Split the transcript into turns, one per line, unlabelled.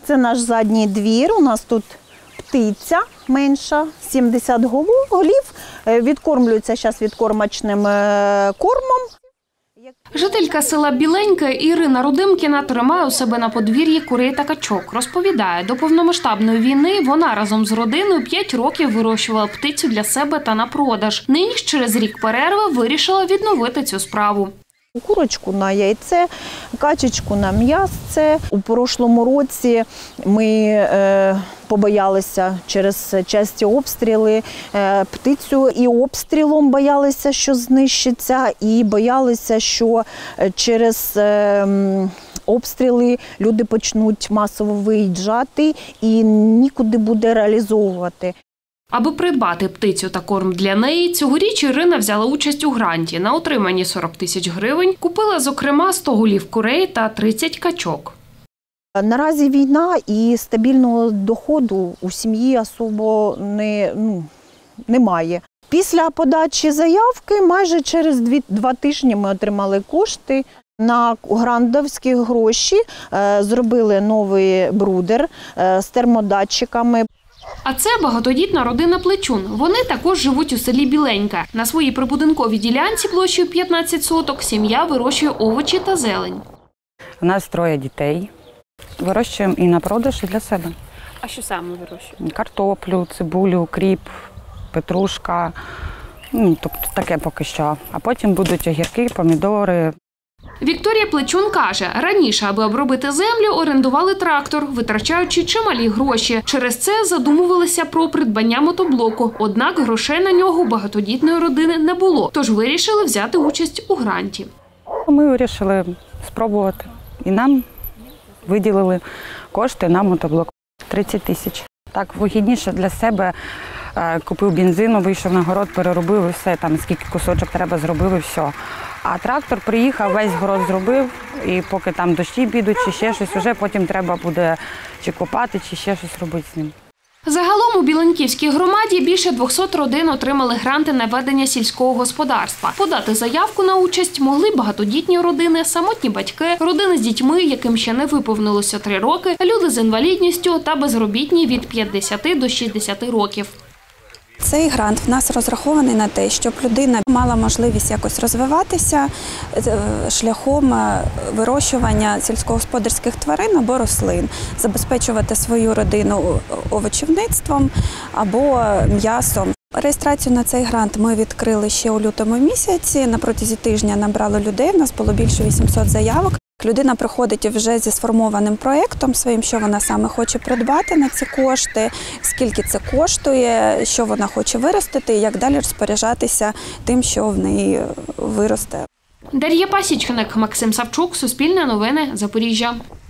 Це наш задній двір, у нас тут птиця менша, 70 голів, відкормлюється зараз відкормочним кормом.
Жителька села Біленьке Ірина Рудимкіна тримає у себе на подвір'ї курей та качок. Розповідає, до повномасштабної війни вона разом з родиною 5 років вирощувала птицю для себе та на продаж. Нині ж через рік перерви вирішила відновити цю справу.
Курочку на яйце, качечку на м'ясце. У прошлому році ми побоялися через часті обстріли птицю, і обстрілом боялися, що знищиться, і боялися, що через обстріли люди почнуть масово виїжджати і нікуди буде реалізовувати.
Аби придбати птицю та корм для неї, цьогоріч Ірина взяла участь у гранті. На отриманні 40 тисяч гривень купила, зокрема, 100 голів курей та 30 качок.
Наразі війна і стабільного доходу у сім'ї особо немає. Після подачі заявки майже через 2 тижні ми отримали кошти. На грантовські гроші зробили новий брудер з термодатчиками.
А це багатодітна родина Плечун. Вони також живуть у селі Біленьке. На своїй прибудинковій ділянці площею 15 соток сім'я вирощує овочі та зелень.
У нас 3 дітей. Вирощуємо і на продаж, і для себе.
А що саме вирощуєте?
Картоплю, цибулю, кріп, петрушка. Тобто таке поки що. А потім будуть огірки, помідори.
Вікторія Плечун каже, раніше, аби обробити землю, орендували трактор, витрачаючи чималі гроші. Через це задумувалися про придбання мотоблоку. Однак грошей на нього у багатодітної родини не було, тож вирішили взяти участь у гранті.
Ми вирішили спробувати. І нам виділили кошти на мотоблок. 30 тисяч. Так, вигідніше для себе. Купив бензину, вийшов на город, переробив і все, там скільки кусочок треба, зробив і все. А трактор приїхав, весь город зробив, і поки там дощі підуть чи ще щось, вже потім треба буде чи копати, чи ще щось робити з ним.
Загалом у Біленьківській громаді більше 200 родин отримали гранти на ведення сільського господарства. Подати заявку на участь могли багатодітні родини, самотні батьки, родини з дітьми, яким ще не виповнилося 3 роки, люди з інвалідністю та безробітні від 50 до 60 років.
Цей грант в нас розрахований на те, щоб людина мала можливість якось розвиватися шляхом вирощування сільськогосподарських тварин або рослин, забезпечувати свою родину овочівництвом або м'ясом. Реєстрацію на цей грант ми відкрили ще у лютому місяці. На протязі тижня набрало людей, у нас було більше 800 заявок. Людина приходить вже зі сформованим проєктом своїм, що вона саме хоче придбати на ці кошти, скільки це коштує, що вона хоче виростити і як далі розпоряджатися тим, що в неї виросте.
Дар'я Пасічник, Максим Савчук, Суспільне новини, Запоріжжя.